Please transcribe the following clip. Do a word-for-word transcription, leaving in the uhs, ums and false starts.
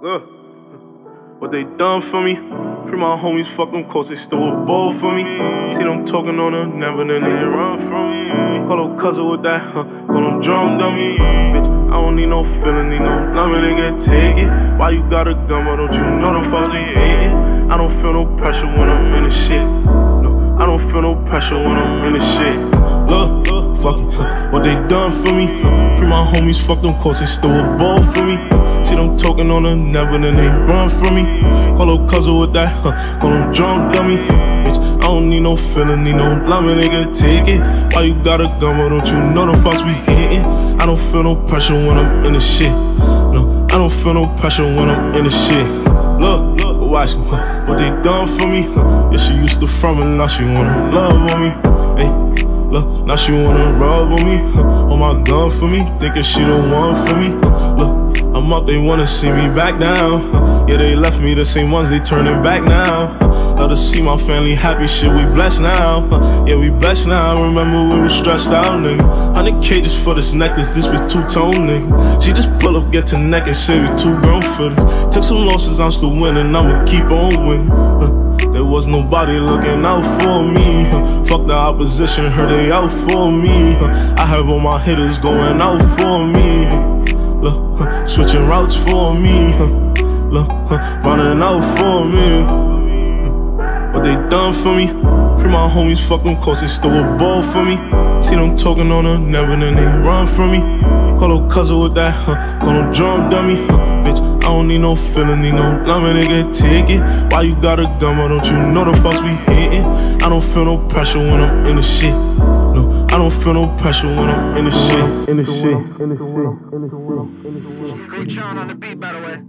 Look, what they done for me. Free my homies, fuck them cause they stole a ball for me. See them talking on her, never then they run from me. Call them cousin with that, huh? Call them drum dummy. Bitch, I don't need no feeling, need no loving, nigga, take it. Why you got a gun, why don't you know them fucks be hating? I don't feel no pressure when I'm in the shit. No, I don't feel no pressure when I'm in the shit. Look, look, fuck it, huh? What they done for me, huh? Free my homies, fuck them cause they stole a ball for me. See them talking on her, never then they run from me. Call her cousin with that, huh? Call them drunk dummy. Bitch, I don't need no feeling, need no loving, nigga, take it. Why you got a gun, why don't you know the fucks we hitting? I don't feel no pressure when I'm in the shit. No, I don't feel no pressure when I'm in the shit. Look, look, watch me, huh? What they done for me, huh? Yeah, she used to front and now she wanna love on me. Hey, look, now she wanna rub on me, huh? On my gun for me, thinking she the one for me, huh? Look, I'm up, they wanna see me back down. Yeah, they left me the same ones, they turning back now. Love to see my family happy, shit, we blessed now. Yeah, we blessed now, remember we were stressed out, nigga. Hundred cages for this necklace, this was two-tone, nigga. She just pull up, get to neck and say we too grown for this. Took some losses, I'm still winning, I'ma keep on winning. Huh. There was nobody looking out for me, huh. Fuck the opposition, heard they out for me, huh. I have all my hitters going out for me, huh. Look, huh, switching routes for me, huh. Look, huh, running out for me, huh. What they done for me. Free my homies, fuck them cause they stole a ball for me. See them talking on her, never then they run from me. Call her cousin with that, huh? Call them drum dummy, huh? Bitch, I don't need no feeling, need no loving, nigga, take it. Why you got a gun, why don't you know the fucks we hating? I don't feel no pressure when I'm in the shit. No, I don't feel no pressure when I'm in the shit. In the shit, in the shit, in the shit, in the shit. Great Sean on the beat, by the way.